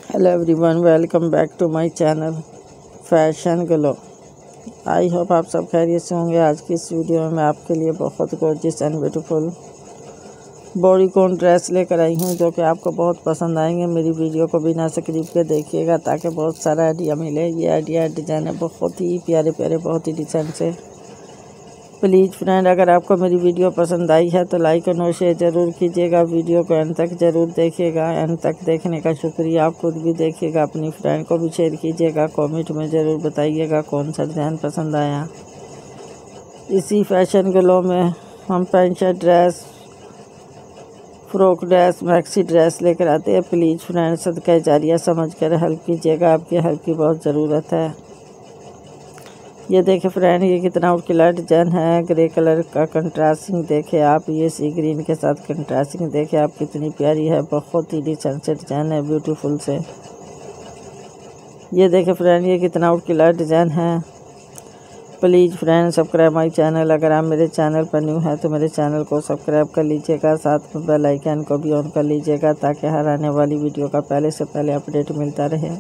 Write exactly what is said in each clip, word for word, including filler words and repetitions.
Hello everyone, welcome back to my channel fashion glow. I hope आप सब खैरियत से होंगे। आज की इस वीडियो में मैं आपके लिए बहुत gorgeous and beautiful bodycon dress लेकर आई हूँ, जो कि आपको बहुत पसंद आएंगे। मेरी वीडियो को बिना स्किप के देखिएगा ताकि बहुत सारा आइडिया मिले। ये आइडिया डिज़ाइन है बहुत ही प्यारे प्यारे, बहुत ही डिसेंट से। प्लीज़ फ्रेंड, अगर आपको मेरी वीडियो पसंद आई है तो लाइक और शेयर ज़रूर कीजिएगा। वीडियो को एंड तक ज़रूर देखिएगा। एंड तक देखने का शुक्रिया। आप खुद भी देखिएगा, अपनी फ्रेंड को भी शेयर कीजिएगा। कमेंट में ज़रूर बताइएगा कौन सा डिज़ाइन पसंद आया। इसी फैशन ग्लो में हम pant shirt dress, frock dress, maxi dress लेकर आते हैं। प्लीज़ फ्रेंड, सदका जारिया समझ कर हेल्प कीजिएगा। आपकी हेल्प की बहुत ज़रूरत है। ये देखिए फ्रेंड, ये कितना उठकिला डिजाइन है। ग्रे कलर का कंट्रास्टिंग देखे आप, ये सी ग्रीन के साथ कंट्रास्टिंग देखे आप कितनी प्यारी है। बहुत ही डिसेंट से डिजाइन है, ब्यूटीफुल से। ये देखिए फ्रेंड, ये कितना उठकिला डिजाइन है। Please friend, subscribe my channel. अगर आप मेरे चैनल पर न्यू हैं तो मेरे चैनल को सब्सक्राइब कर लीजिएगा। साथ में बेल आइकन को भी ऑन कर लीजिएगा ताकि हर आने वाली वीडियो का पहले से पहले अपडेट मिलता रहे।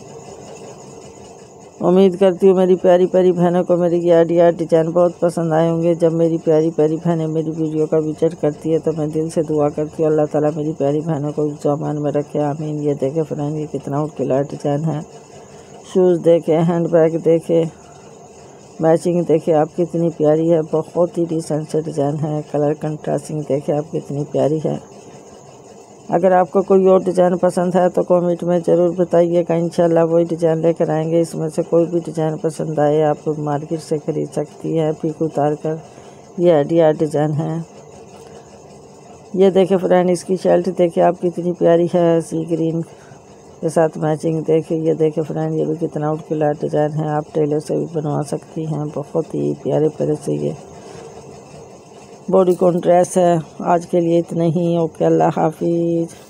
उम्मीद करती हूँ मेरी प्यारी प्यारी बहनों को मेरी ये आइडिया डिज़ाइन बहुत पसंद आए होंगे। जब मेरी प्यारी प्यारी बहनें मेरी वीडियो का विजिट करती है तो मैं दिल से दुआ करती हूँ अल्लाह ताला मेरी प्यारी बहनों को सामान में रखे, आमीन। ये देखे फ्रेंड, ये कितना उठकिला डिज़ाइन है। शूज़ देखे, हैंड बैग देखे, मैचिंग देखे आप कितनी प्यारी है। बहुत ही डिसेंट से डिज़ाइन है। कलर कंट्रास्टिंग देखे आप कितनी प्यारी है। अगर आपको कोई और डिज़ाइन पसंद है तो कमेंट में ज़रूर बताइएगा। इंशाल्लाह वही डिज़ाइन लेकर आएंगे। इसमें से कोई भी डिज़ाइन पसंद आए आप मार्केट से ख़रीद सकती हैं पिक उतार कर। ये आइडिया डिज़ाइन है। ये देखे फ्रेंड, इसकी शर्ट देखिए आप कितनी प्यारी है। सी ग्रीन के साथ मैचिंग देखिए। ये देखे फ्रेंड, ये भी कितना उठकिला डिज़ाइन है। आप टेलर से भी बनवा सकती हैं। बहुत ही प्यारे प्यारे से ये बॉडीकॉन ड्रेस है। आज के लिए इतना ही। ओके, अल्लाह हाफिज़।